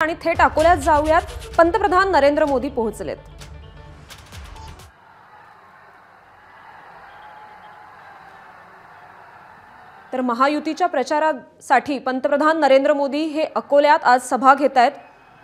आणि थेट अकोल्यात जाऊयात. पंतप्रधान नरेंद्र मोदी पोहोचलेत. तर महायुतीच्या प्रचारासाठी पंतप्रधान नरेंद्र मोदी हे अकोल्यात आज सभा घेत आहेत.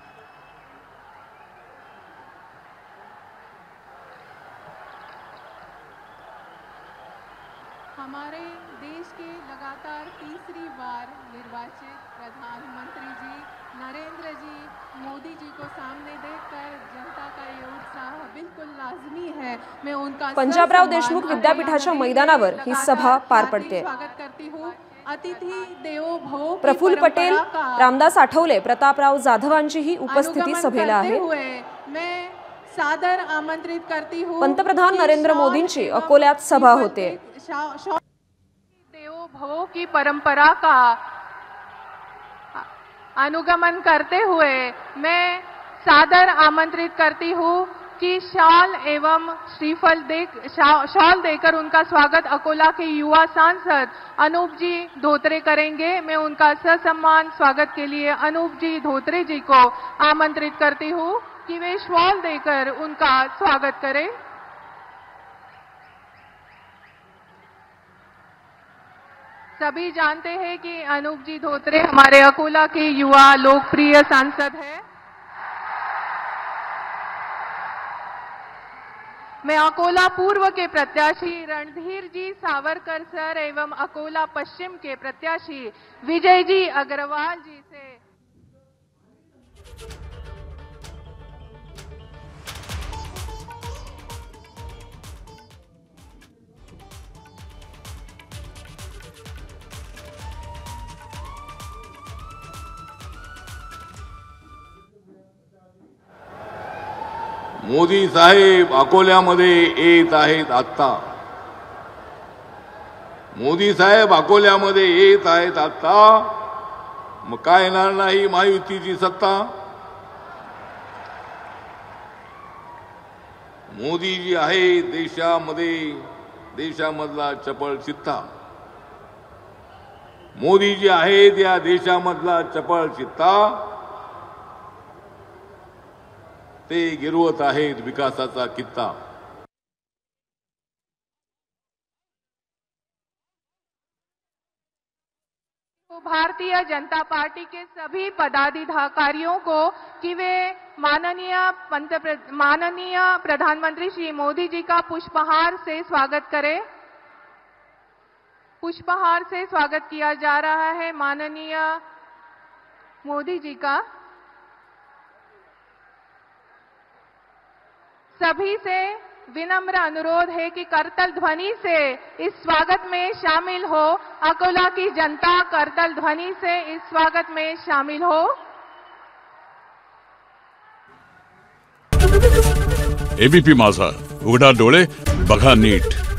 हमारे देश के लगातार तीसरी बार निर्वाचित प्रधानमंत्री जी नरेंद्र जी मोदी जी को सामने देखकर जनता का ये उत्साह बिल्कुल लाजमी है. मैं उनका पंजाबराव देशमुख विद्यापीठाच्या मैदानावर ही सभा पार पडते. स्वागत करती हूँ. अतिथि देवो भव. प्रफुल्ल पटेल, रामदास आठवले, प्रतापराव जाधवांची ही उपस्थिती सभेला आहे. मैं सादर आमंत्रित करती हूँ. पंतप्रधान नरेंद्र मोदींची अकोल्यात सभा होते. देवो भव की परंपरा का अनुगमन करते हुए मैं सादर आमंत्रित करती हूँ कि शॉल एवं श्रीफल शॉल देकर उनका स्वागत अकोला के युवा सांसद अनूप जी धोत्रे करेंगे. मैं उनका ससम्मान स्वागत के लिए अनूप जी धोत्रे जी को आमंत्रित करती हूँ कि वे शॉल देकर उनका स्वागत करें. सभी जानते हैं कि अनूप जी धोत्रे हमारे अकोला के युवा लोकप्रिय सांसद हैं. मैं अकोला पूर्व के प्रत्याशी रणधीर जी सावरकर सर एवं अकोला पश्चिम के प्रत्याशी विजय जी अग्रवाल जी से मोदी साहेब अकोल्यामध्ये येत आहेत. आता मोदी साहेब अकोल्यामध्ये येत आहेत. आता मग काय येणार नाही महायुतीची सत्ता. मोदी जी आहे देशामधला चपळ चित्ता. मोदी जी आहेत या देशामधला चपळ चित्ता. ते गिरवत आहेत विकासाचा कित्ता. भारतीय जनता पार्टी के सभी पदाधिकारियों को कि वे माननीय प्रधानमंत्री श्री मोदी जी का पुष्पहार से स्वागत करें. पुष्पहार से स्वागत किया जा रहा है माननीय मोदी जी का. सभी से विनम्र अनुरोध है कि करतल ध्वनि से इस स्वागत में शामिल हो. अकोला की जनता करतल ध्वनि से इस स्वागत में शामिल हो. एबीपी माझा, उघडा डोळे बघा नीट.